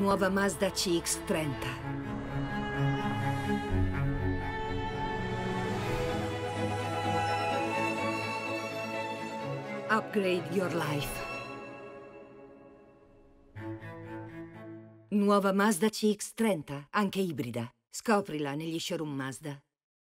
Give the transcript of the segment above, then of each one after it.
Nuova Mazda CX-30. Upgrade your life. Nuova Mazda CX-30, anche ibrida. Scoprila negli showroom Mazda.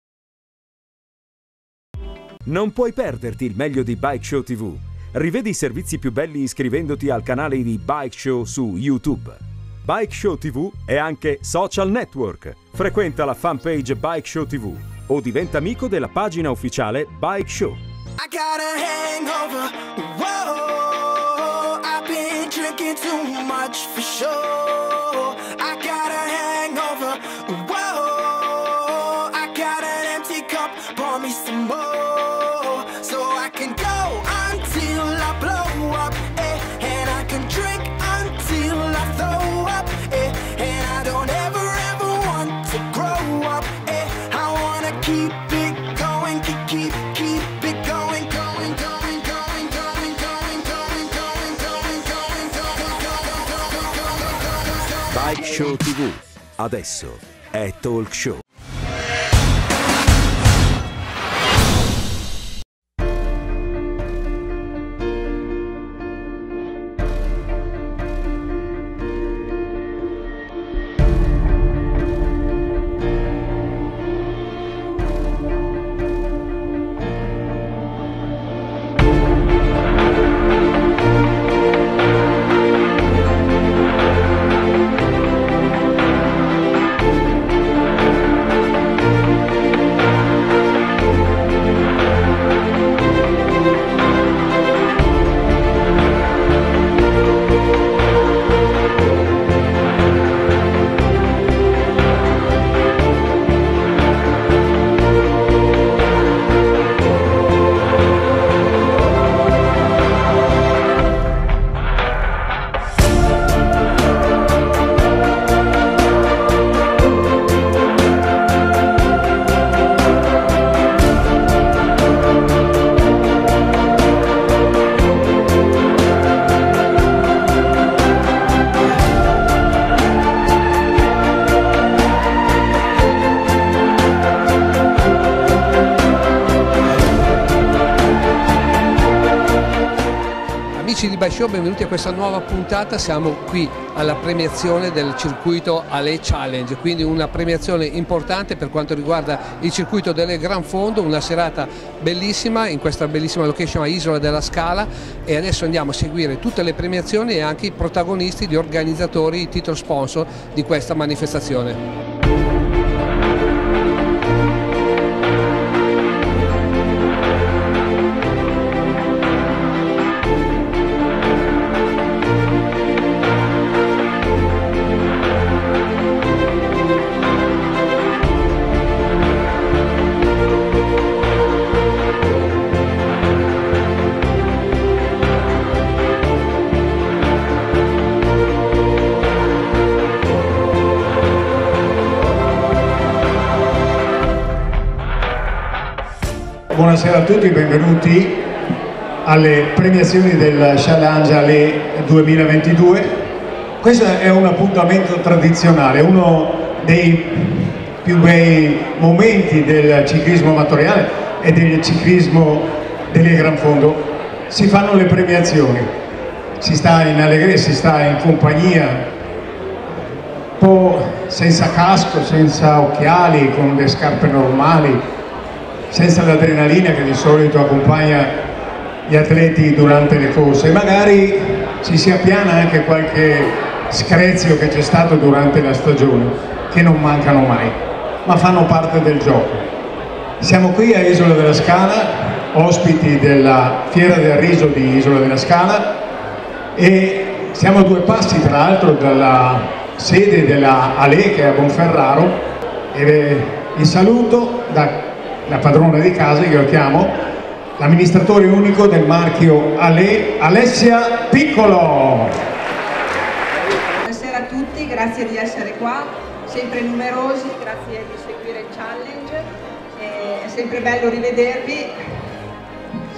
Non puoi perderti il meglio di Bike Show TV. Rivedi i servizi più belli iscrivendoti al canale di Bike Show su YouTube. Bike Show TV è anche social network. Frequenta la fanpage Bike Show TV o diventa amico della pagina ufficiale Bike Show. I got a hangover, whoa, I've been drinking too much for sure. I got a hangover, whoa, I got an empty cup, pour me some more. So I can go until I blow up, and I can drink until I throw up, and I don't ever want to grow up, I wanna keep it going, keep it going, going, going, going, going, going, going, going, going, going, going. Bike Show TV. Adesso è talk show. Amici di Bike Show, benvenuti a questa nuova puntata. Siamo qui alla premiazione del circuito Ale Challenge, quindi una premiazione importante per quanto riguarda il circuito delle Gran Fondo, una serata bellissima in questa bellissima location a Isola della Scala, e adesso andiamo a seguire tutte le premiazioni e anche i protagonisti, gli organizzatori, i title sponsor di questa manifestazione. Buonasera a tutti, benvenuti alle premiazioni del Challenge Ale 2022. Questo è un appuntamento tradizionale, uno dei più bei momenti del ciclismo amatoriale e del ciclismo delle Gran Fondo. Si fanno le premiazioni, si sta in allegria, si sta in compagnia, un po' senza casco, senza occhiali, con le scarpe normali, senza l'adrenalina che di solito accompagna gli atleti durante le corse. Magari ci si appiana anche qualche screzio che c'è stato durante la stagione, che non mancano mai, ma fanno parte del gioco. Siamo qui a Isola della Scala, ospiti della Fiera del Riso di Isola della Scala, e siamo a 2 passi tra l'altro dalla sede della Ale, che è a Bonferraro, e vi saluto da la padrona di casa, che io chiamo l'amministratore unico del marchio Ale, Alessia Piccolo. Buonasera a tutti, grazie di essere qua, sempre numerosi, grazie di seguire il challenge, è sempre bello rivedervi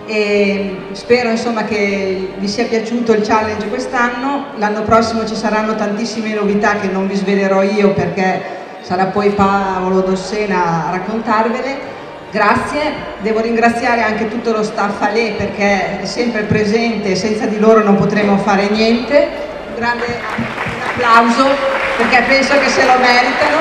e spero insomma che vi sia piaciuto il challenge quest'anno. L'anno prossimo ci saranno tantissime novità che non vi svelerò io perché sarà poi Paolo Dossena a raccontarvele. Grazie, devo ringraziare anche tutto lo staff Ale perché è sempre presente e senza di loro non potremmo fare niente. Un grande applauso perché penso che se lo meritano.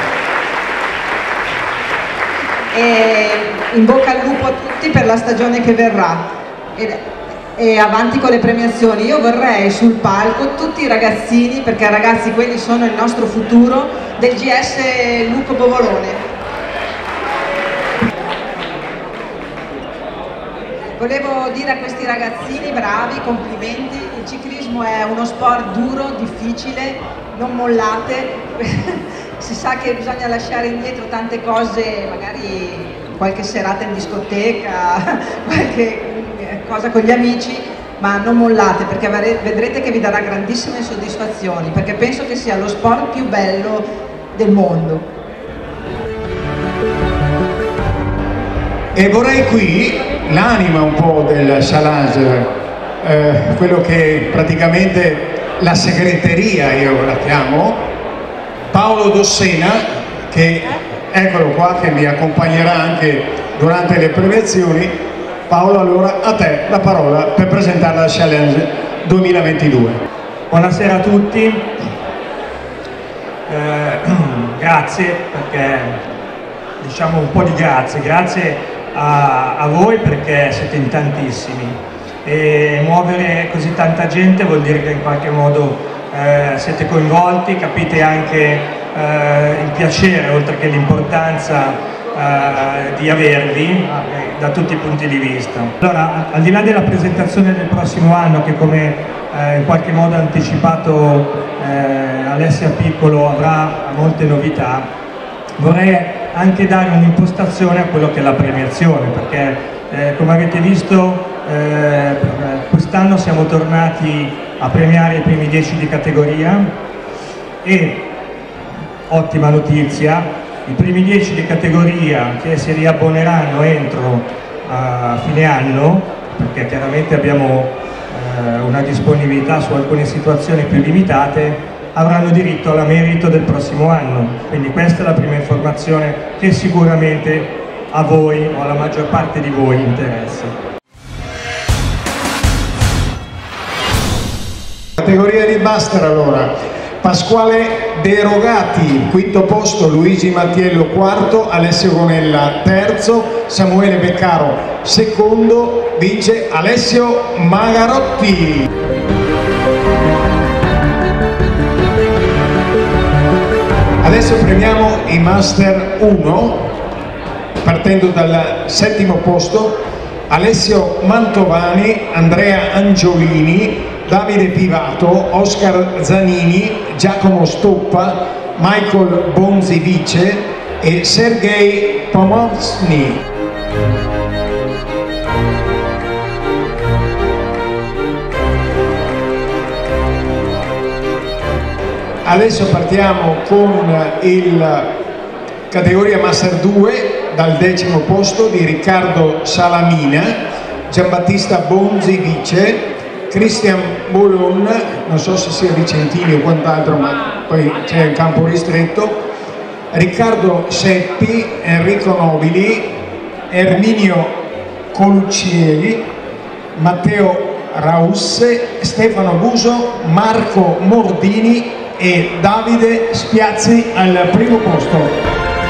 E in bocca al lupo a tutti per la stagione che verrà e avanti con le premiazioni. Io vorrei sul palco tutti i ragazzini, perché ragazzi quelli sono il nostro futuro, del GS Lupo Bovolone. Volevo dire a questi ragazzini bravi, complimenti, il ciclismo è uno sport duro, difficile, non mollate, si sa che bisogna lasciare indietro tante cose, magari qualche serata in discoteca, qualche cosa con gli amici, ma non mollate perché vedrete che vi darà grandissime soddisfazioni, perché penso che sia lo sport più bello del mondo. E vorrei qui l'anima un po' del challenge, quello che praticamente la segreteria io la chiamo, Paolo Dossena, che eccolo qua, che mi accompagnerà anche durante le premiazioni. Paolo, allora a te la parola per presentare la challenge 2022. Buonasera a tutti, grazie, perché diciamo un po' di grazie a voi perché siete in tantissimi e muovere così tanta gente vuol dire che in qualche modo siete coinvolti, capite anche il piacere oltre che l'importanza di avervi da tutti i punti di vista. Allora, al di là della presentazione del prossimo anno che come in qualche modo ha anticipato Alessia Piccolo avrà molte novità, vorrei anche dare un'impostazione a quello che è la premiazione, perché come avete visto quest'anno siamo tornati a premiare i primi 10 di categoria e, ottima notizia, i primi 10 di categoria che si riabboneranno entro fine anno, perché chiaramente abbiamo una disponibilità su alcune situazioni più limitate, avranno diritto alla merito del prossimo anno. Quindi questa è la prima informazione che sicuramente a voi o alla maggior parte di voi interessa. Categoria di Buster allora. Pasquale De Rogati, quinto posto, Luigi Mattiello quarto, Alessio Gonella terzo, Samuele Beccaro secondo, vince Alessio Magarotti. Adesso premiamo i Master 1, partendo dal settimo posto, Alessio Mantovani, Andrea Angiolini, Davide Pivato, Oscar Zanini, Giacomo Stoppa, Michael Bonzivice e Sergei Pomovsny. Adesso partiamo con il categoria Master 2 dal decimo posto di Riccardo Salamina, Giambattista Bonzivice, Christian Bolon, non so se sia Vicentini o quant'altro, ma poi c'è il campo ristretto, Riccardo Seppi, Enrico Nobili, Erminio Coluccieli, Matteo Rausse, Stefano Buso, Marco Mordini e Davide Spiazzi al primo posto.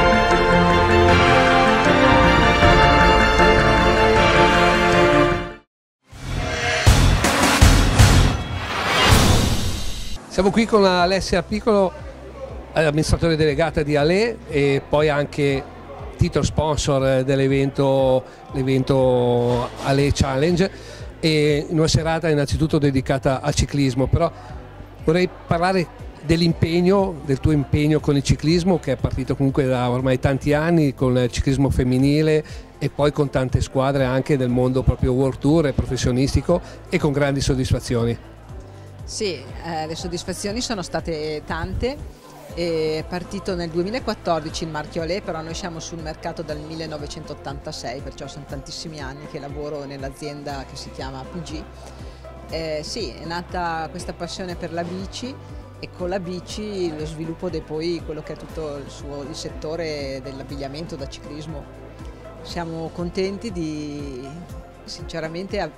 Siamo qui con Alessia Piccolo, amministratore delegata di Ale e poi anche titolo sponsor dell'evento Ale Challenge, e in una serata innanzitutto dedicata al ciclismo. Però vorrei parlare dell'impegno, del tuo impegno con il ciclismo, che è partito comunque da ormai tanti anni con il ciclismo femminile e poi con tante squadre anche del mondo proprio World Tour e professionistico, e con grandi soddisfazioni. Sì, le soddisfazioni sono state tante. È partito nel 2014 il marchio Alè, però noi siamo sul mercato dal 1986, perciò sono tantissimi anni che lavoro nell'azienda che si chiama PG. Sì, è nata questa passione per la bici e con la bici lo sviluppo di poi quello che è tutto il settore dell'abbigliamento da ciclismo. Siamo contenti sinceramente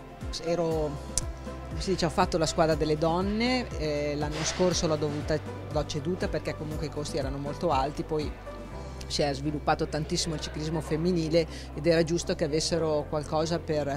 ho fatto la squadra delle donne, l'anno scorso l'ho ceduta perché comunque i costi erano molto alti, poi si è sviluppato tantissimo il ciclismo femminile ed era giusto che avessero qualcosa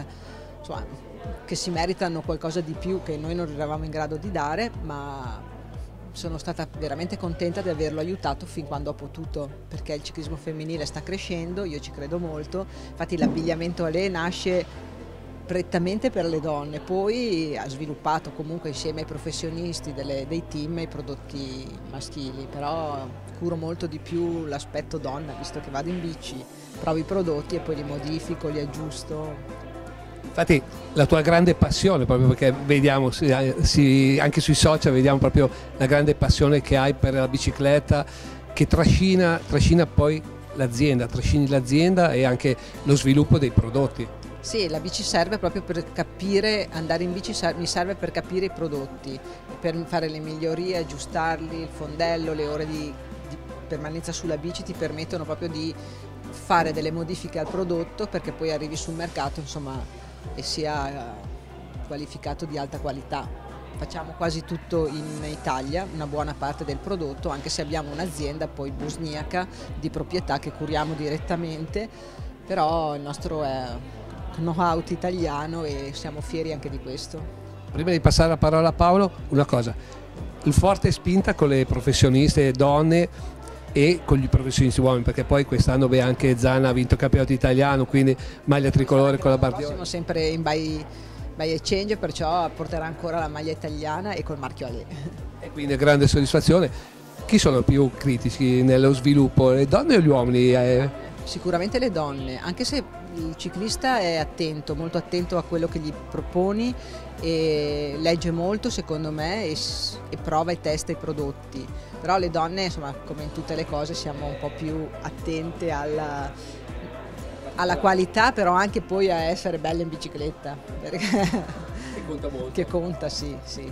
che si meritano qualcosa di più che noi non eravamo in grado di dare, ma sono stata veramente contenta di averlo aiutato fin quando ho potuto, perché il ciclismo femminile sta crescendo, io ci credo molto, infatti l'abbigliamento Alè nasce prettamente per le donne, poi ha sviluppato comunque insieme ai professionisti dei team i prodotti maschili, però curo molto di più l'aspetto donna, visto che vado in bici, provo i prodotti e poi li modifico, li aggiusto. Infatti la tua grande passione, proprio perché vediamo anche sui social, vediamo proprio la grande passione che hai per la bicicletta, che trascina poi trascini l'azienda e anche lo sviluppo dei prodotti. Sì, la bici serve proprio per capire, andare in bici mi serve per capire i prodotti, per fare le migliorie, aggiustarli, il fondello, le ore di permanenza sulla bici ti permettono proprio di fare delle modifiche al prodotto perché poi arrivi sul mercato, insomma, e sia qualificato di alta qualità. Facciamo quasi tutto in Italia, una buona parte del prodotto, anche se abbiamo un'azienda poi bosniaca di proprietà che curiamo direttamente, però il nostro è know-how italiano e siamo fieri anche di questo. Prima di passare la parola a Paolo, una cosa, il forte spinta con le professioniste donne e con gli professionisti uomini, perché poi quest'anno anche Zana ha vinto il campionato italiano, quindi maglia tricolore con la Bardioli. Siamo sempre in by exchange, perciò porterà ancora la maglia italiana e col marchio Alè. E quindi è grande soddisfazione. Chi sono più critici nello sviluppo, le donne o gli uomini? Sicuramente le donne, anche se il ciclista è attento, molto attento a quello che gli proponi e legge molto secondo me e prova e testa i prodotti, però le donne, insomma, come in tutte le cose siamo un po' più attente alla qualità, però anche poi a essere belle in bicicletta, perché Che conta molto. Che conta, sì.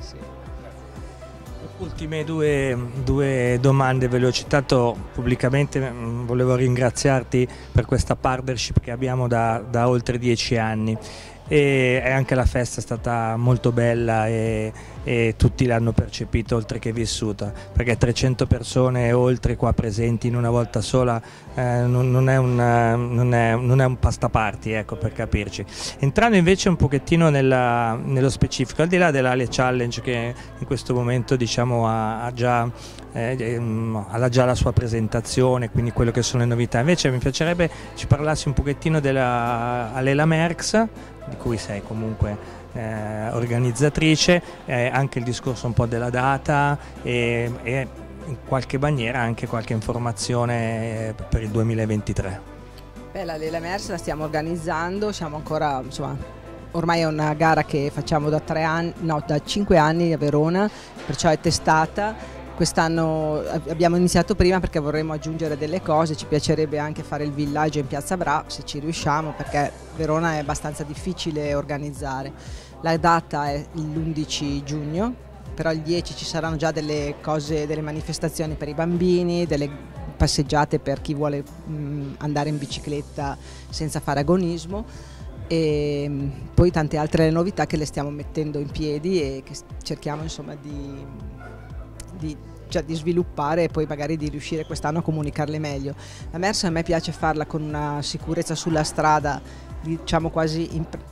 Ultime due domande, ve le ho citato pubblicamente, volevo ringraziarti per questa partnership che abbiamo da oltre 10 anni e anche la festa è stata molto bella e tutti l'hanno percepito oltre che vissuta, perché 300 persone oltre qua presenti in una volta sola non è un pasta party, ecco, per capirci. Entrando invece un pochettino nello specifico, al di là dell'Ale Challenge che in questo momento diciamo ha già la sua presentazione, quindi quello che sono le novità, invece mi piacerebbe ci parlassi un pochettino della Alela Merckx, di cui sei comunque organizzatrice, anche il discorso un po' della data e in qualche maniera anche qualche informazione per il 2023. La Alela Merckx la stiamo organizzando, siamo ancora, insomma, ormai è una gara che facciamo da 5 anni a Verona, perciò è testata. Quest'anno abbiamo iniziato prima perché vorremmo aggiungere delle cose, ci piacerebbe anche fare il villaggio in Piazza Bra se ci riusciamo, perché Verona è abbastanza difficile organizzare. La data è l'11 giugno, però il 10 ci saranno già delle manifestazioni per i bambini, delle passeggiate per chi vuole andare in bicicletta senza fare agonismo e poi tante altre novità che le stiamo mettendo in piedi e che cerchiamo, insomma, di sviluppare e poi magari di riuscire quest'anno a comunicarle meglio. La Merckx a me piace farla con una sicurezza sulla strada, diciamo quasi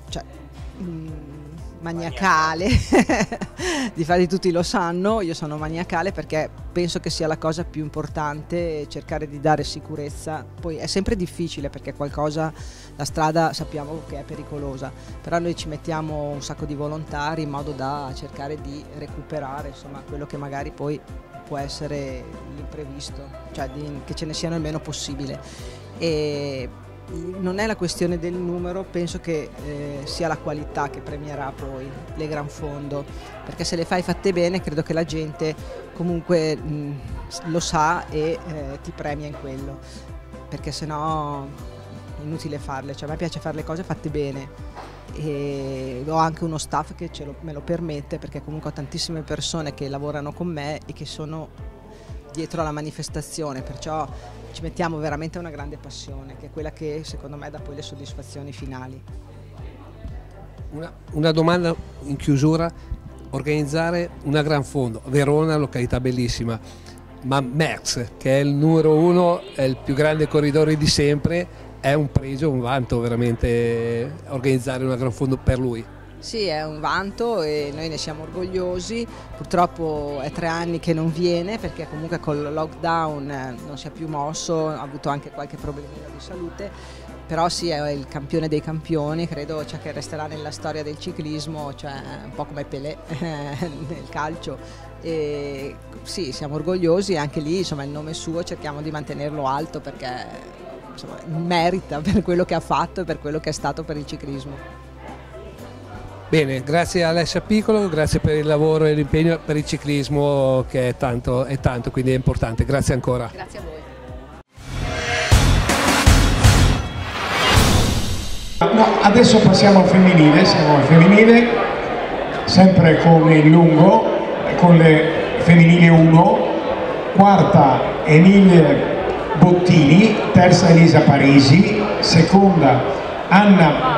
maniacale. Difatti tutti lo sanno, io sono maniacale perché penso che sia la cosa più importante, cercare di dare sicurezza. Poi è sempre difficile perché la strada sappiamo che è pericolosa, però noi ci mettiamo un sacco di volontari in modo da cercare di recuperare, insomma, quello che magari poi può essere l'imprevisto, cioè che ce ne siano il meno possibile. E non è la questione del numero, penso che sia la qualità che premierà poi le gran fondo, perché se le fai fatte bene credo che la gente comunque lo sa e ti premia in quello, perché sennò è inutile farle. Cioè, a me piace fare le cose fatte bene e ho anche uno staff che me lo permette, perché comunque ho tantissime persone che lavorano con me e che sono dietro alla manifestazione, perciò ci mettiamo veramente una grande passione, che è quella che secondo me dà poi le soddisfazioni finali. Una domanda in chiusura: organizzare una gran fondo, Verona, località bellissima, ma Merckx, che è il numero 1, è il più grande corridore di sempre, è un pregio, un vanto veramente organizzare una gran fondo per lui. Sì, è un vanto e noi ne siamo orgogliosi. Purtroppo è 3 anni che non viene, perché comunque col lockdown non si è più mosso, ha avuto anche qualche problemino di salute, però sì, è il campione dei campioni, credo, cioè, che resterà nella storia del ciclismo, cioè un po' come Pelé nel calcio. E sì, siamo orgogliosi, e anche lì insomma il nome suo cerchiamo di mantenerlo alto, perché insomma merita per quello che ha fatto e per quello che è stato per il ciclismo. Bene, grazie a Alessia Piccolo, grazie per il lavoro e l'impegno per il ciclismo, che è tanto, quindi è importante. Grazie ancora. Grazie a voi. No, adesso passiamo al femminile, siamo al femminile, sempre con il lungo, con le femminili 1, quarta Emilia Bottini, terza Elisa Parisi, seconda Anna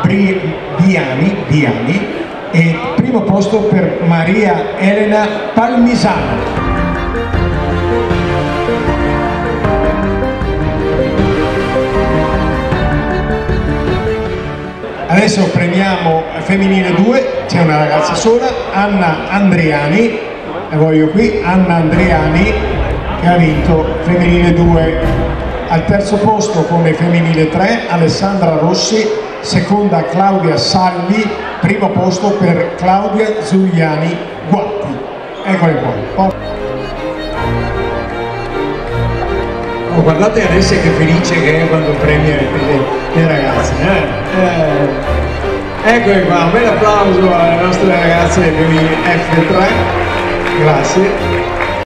Biani e primo posto per Maria Elena Palmisano. Adesso premiamo femminile 2, c'è una ragazza sola, Anna Andriani, la voglio qui, Anna Andriani, che ha vinto femminile 2. Al terzo posto come femminile 3 Alessandra Rossi, seconda Claudia Salvi, primo posto per Claudia Zuliani Guatti. Eccole qua. Oh, guardate Alessia che felice che è quando premia le ragazze. Eccole qua, un bel applauso alle nostre ragazze femminili F3. Grazie.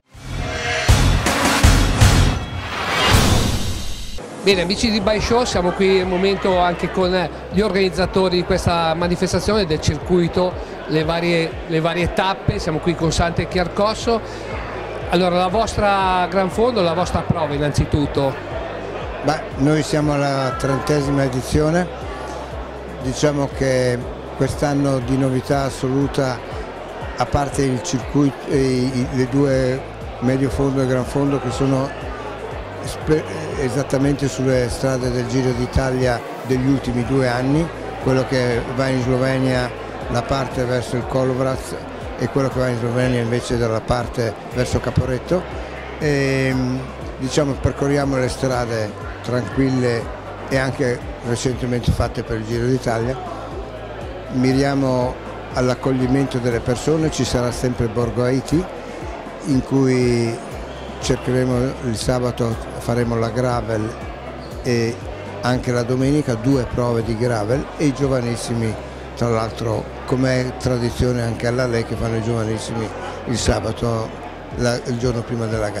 Bene, amici di Bike Show, siamo qui al momento anche con gli organizzatori di questa manifestazione, del circuito, le varie tappe. Siamo qui con Sante Chiarcosso. Allora, la vostra gran fondo, la vostra prova innanzitutto. Beh, noi siamo alla 30ª edizione, diciamo che quest'anno di novità assoluta, a parte il circuito, le 2 medio fondo e gran fondo che sono esattamente sulle strade del Giro d'Italia degli ultimi 2 anni, quello che va in Slovenia la parte verso il Kolovrac e quello che va in Slovenia invece dalla parte verso Caporetto, e diciamo percorriamo le strade tranquille e anche recentemente fatte per il Giro d'Italia, miriamo all'accoglimento delle persone. Ci sarà sempre Borgo Haiti, in cui cercheremo il sabato, faremo la gravel e anche la domenica 2 prove di gravel, e i giovanissimi, tra l'altro come è tradizione anche all'Alè, che fanno i giovanissimi il sabato, il giorno prima della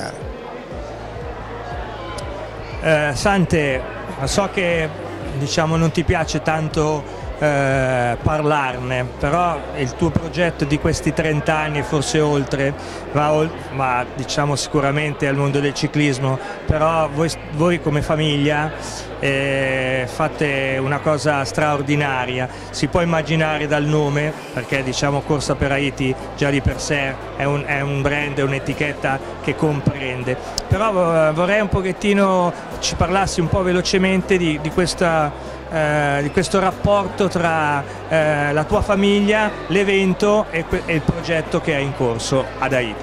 gara. Sante, so che diciamo non ti piace tanto parlarne, però il tuo progetto di questi 30 anni e forse oltre va diciamo sicuramente al mondo del ciclismo, però voi come famiglia fate una cosa straordinaria. Si può immaginare dal nome, perché diciamo Corsa per Haiti già di per sé è un brand, è un'etichetta che comprende, però vorrei un pochettino ci parlassi un po' velocemente di questo rapporto tra la tua famiglia, l'evento e il progetto che è in corso ad Haiti.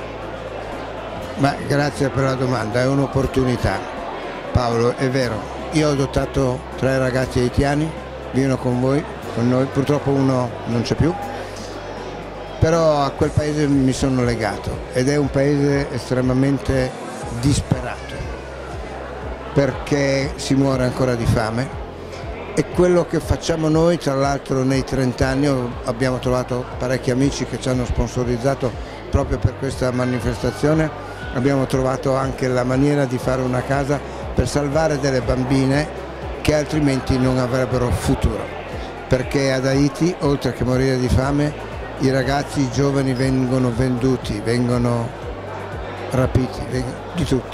Ma grazie per la domanda, è un'opportunità. Paolo, è vero, io ho adottato 3 ragazzi haitiani, vivono con noi, purtroppo uno non c'è più, però a quel paese mi sono legato, ed è un paese estremamente disperato, perché si muore ancora di fame, E quello che facciamo noi, tra l'altro nei 30 anni abbiamo trovato parecchi amici che ci hanno sponsorizzato proprio per questa manifestazione, abbiamo trovato anche la maniera di fare una casa per salvare delle bambine che altrimenti non avrebbero futuro, perché ad Haiti, oltre che morire di fame, i ragazzi, i giovani vengono venduti, vengono rapiti, di tutto.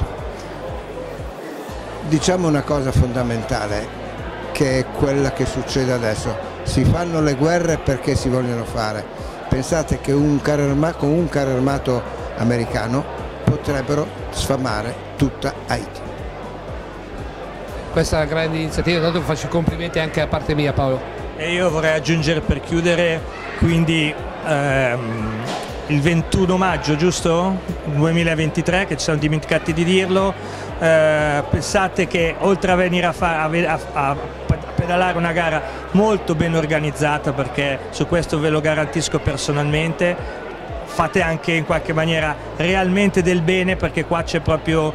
Diciamo una cosa fondamentale, che è quella che succede adesso: si fanno le guerre perché si vogliono fare. Pensate che con un carro armato americano potrebbero sfamare tutta Haiti. Questa è una grande iniziativa, tanto faccio i complimenti anche da parte mia, Paolo. E io vorrei aggiungere, per chiudere, quindi il 21 maggio, giusto? 2023, che ci siamo dimenticati di dirlo. Pensate che oltre a venire a pedalare una gara molto ben organizzata, perché su questo ve lo garantisco personalmente, fate anche in qualche maniera realmente del bene, perché qua c'è proprio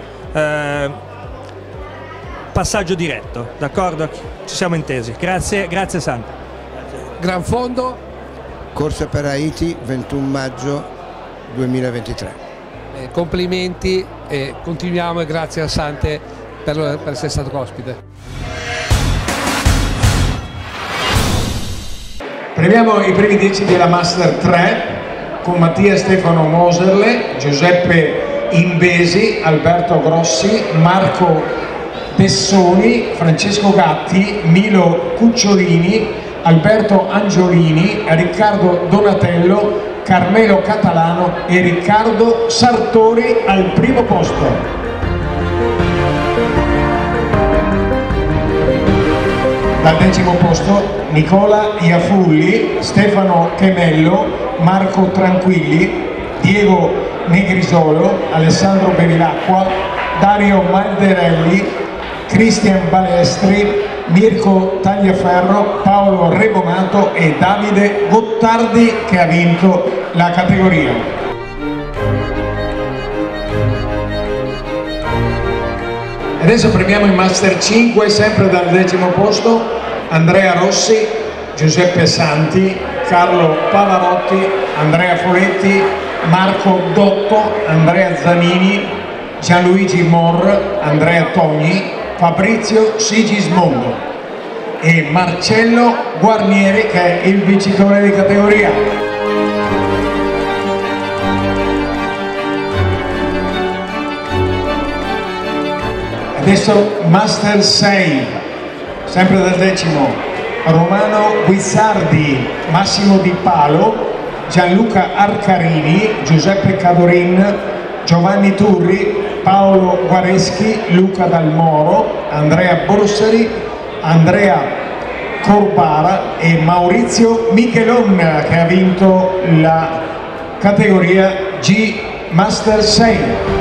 passaggio diretto, d'accordo? Ci siamo intesi. Grazie, grazie Santa. Gran fondo. Corsa per Haiti, 21 maggio 2023. Complimenti e continuiamo, e grazie a Sante per essere stato ospite. Premiamo i primi 10 della Master 3 con Mattia Stefano Moserle, Giuseppe Invesi, Alberto Grossi, Marco Bessoni, Francesco Gatti, Milo Cucciolini, Alberto Angiolini, Riccardo Donatello, Carmelo Catalano e Riccardo Sartori al primo posto. Dal 10° posto Nicola Iafulli, Stefano Chemello, Marco Tranquilli, Diego Negrisolo, Alessandro Bevilacqua, Dario Malderelli, Cristian Balestri, Mirko Tagliaferro, Paolo Rebonato e Davide Gottardi, che ha vinto la categoria. Adesso premiamo il Master 5, sempre dal 10° posto, Andrea Rossi, Giuseppe Santi, Carlo Pavarotti, Andrea Foletti, Marco Dotto, Andrea Zanini, Gianluigi Mor, Andrea Togni, Fabrizio Sigismondo e Marcello Guarnieri, che è il vincitore di categoria. Adesso Master 6, sempre dal 10°, Romano Guizzardi, Massimo Di Palo, Gianluca Arcarini, Giuseppe Cadorin, Giovanni Turri, Paolo Guareschi, Luca Dalmoro, Andrea Borsari, Andrea Corbara e Maurizio Michelon, che ha vinto la categoria G Master 6.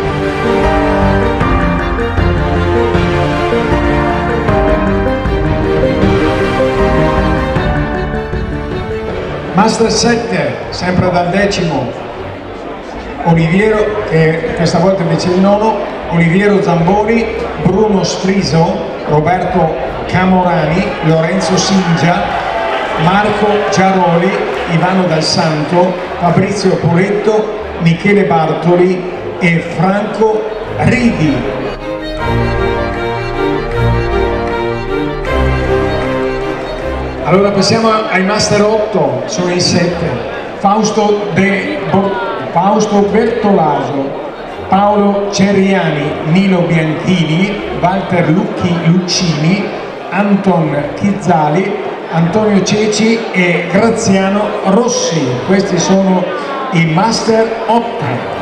Master 7, sempre dal 10°, Oliviero, che questa volta invece è il 9°, Oliviero Zamboni, Bruno Striso, Roberto Camorani, Lorenzo Singia, Marco Giaroli, Ivano Dal Santo, Fabrizio Poletto, Michele Bartoli e Franco Righi. Allora passiamo ai Master 8, sono i 7. Fausto Bertolaso, Paolo Ceriani, Nilo Bianchini, Walter Luccini, Anton Chizzali, Antonio Ceci e Graziano Rossi. Questi sono i Master 8.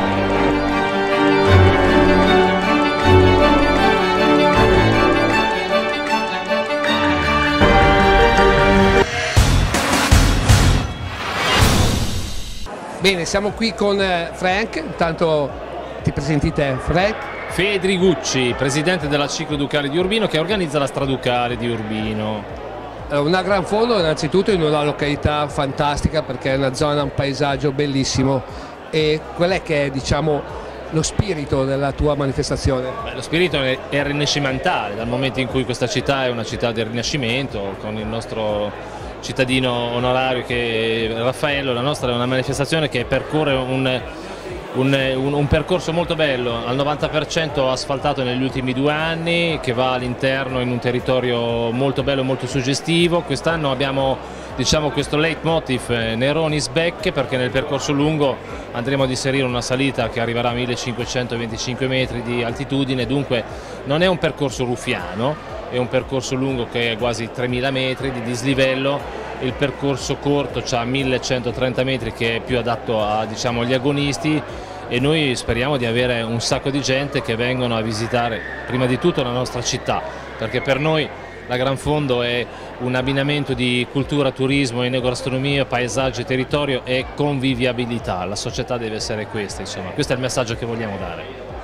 Bene, siamo qui con Frank, intanto ti presenti te, Frank. Fedri Gucci, presidente della Ciclo Ducale di Urbino, che organizza la Straducale di Urbino. Una gran fondo innanzitutto in una località fantastica, perché è una zona, un paesaggio bellissimo. E qual è che è, diciamo, lo spirito della tua manifestazione? Lo spirito è rinascimentale, dal momento in cui questa città è una città del Rinascimento, con il nostro cittadino onorario che è Raffaello. La nostra è una manifestazione che percorre un percorso molto bello, al 90% asfaltato negli ultimi 2 anni, che va all'interno in un territorio molto bello e molto suggestivo. Quest'anno abbiamo, diciamo, questo leitmotiv Neronis Back, perché nel percorso lungo andremo ad inserire una salita che arriverà a 1525 metri di altitudine, dunque non è un percorso ruffiano, è un percorso lungo che è quasi 3000 metri di dislivello. Il percorso corto ha 1130 metri, che è più adatto a, diciamo, agli agonisti, e noi speriamo di avere un sacco di gente che vengono a visitare prima di tutto la nostra città, perché per noi la Gran Fondo è un abbinamento di cultura, turismo, enogastronomia, paesaggio, territorio e conviviabilità. La società deve essere questa, insomma, questo è il messaggio che vogliamo dare.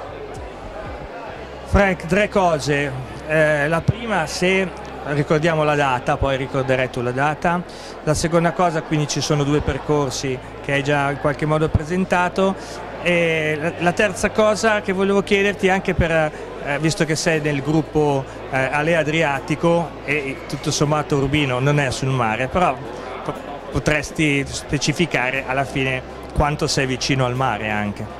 Frank, 3 cose. La prima, se ricordiamo la data, poi ricorderai tu la data. La seconda cosa, quindi ci sono 2 percorsi che hai già in qualche modo presentato. E la terza cosa che volevo chiederti, anche per, visto che sei nel gruppo Ale Adriatico e tutto sommato Urbino non è sul mare, però potresti specificare alla fine quanto sei vicino al mare anche.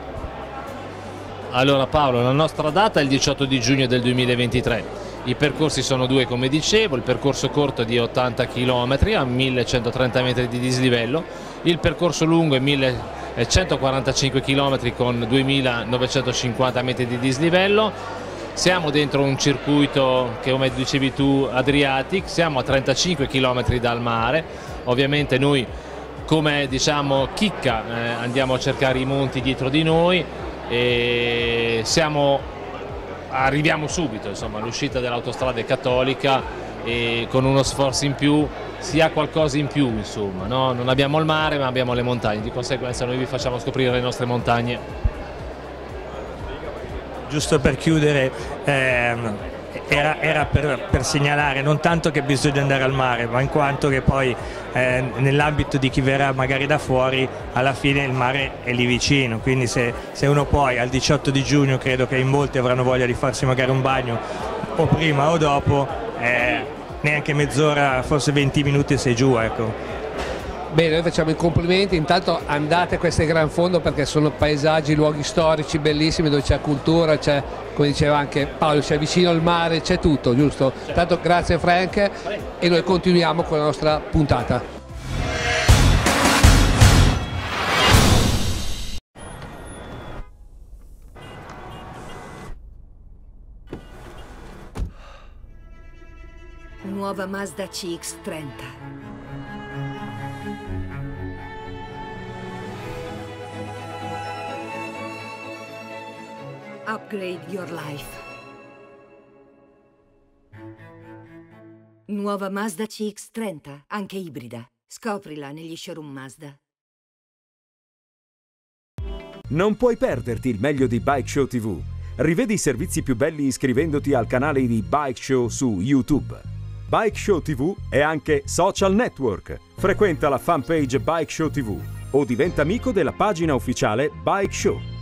Allora Paolo, la nostra data è il 18 di giugno del 2023. I percorsi sono 2, come dicevo, il percorso corto è di 80 km a 1130 metri di dislivello, il percorso lungo è 1145 km con 2950 metri di dislivello. Siamo dentro un circuito che, come dicevi tu, Adriatic, siamo a 35 km dal mare. Ovviamente noi, come, diciamo, chicca, andiamo a cercare i monti dietro di noi e arriviamo subito, insomma, l'uscita dell'autostrada è cattolica e con uno sforzo in più si ha qualcosa in più, insomma, no? Non abbiamo il mare ma abbiamo le montagne, di conseguenza noi vi facciamo scoprire le nostre montagne. Giusto per chiudere, era per segnalare non tanto che bisogna andare al mare, ma in quanto che poi nell'ambito di chi verrà magari da fuori, alla fine il mare è lì vicino, quindi se uno poi al 18 di giugno, credo che in molti avranno voglia di farsi magari un bagno o prima o dopo, neanche mezz'ora, forse 20 minuti sei giù, ecco. Bene, noi facciamo i complimenti, intanto andate a queste Gran Fondo perché sono paesaggi, luoghi storici bellissimi dove c'è cultura, c'è, come diceva anche Paolo, c'è vicino al mare, c'è tutto, giusto? Intanto grazie Frank e noi continuiamo con la nostra puntata. Nuova Mazda CX-30. Upgrade your life. Nuova Mazda CX-30, anche ibrida. Scoprila negli showroom Mazda. Non puoi perderti il meglio di Bike Show TV. Rivedi i servizi più belli iscrivendoti al canale di Bike Show su YouTube. Bike Show TV è anche social network. Frequenta la fanpage Bike Show TV o diventa amico della pagina ufficiale Bike Show.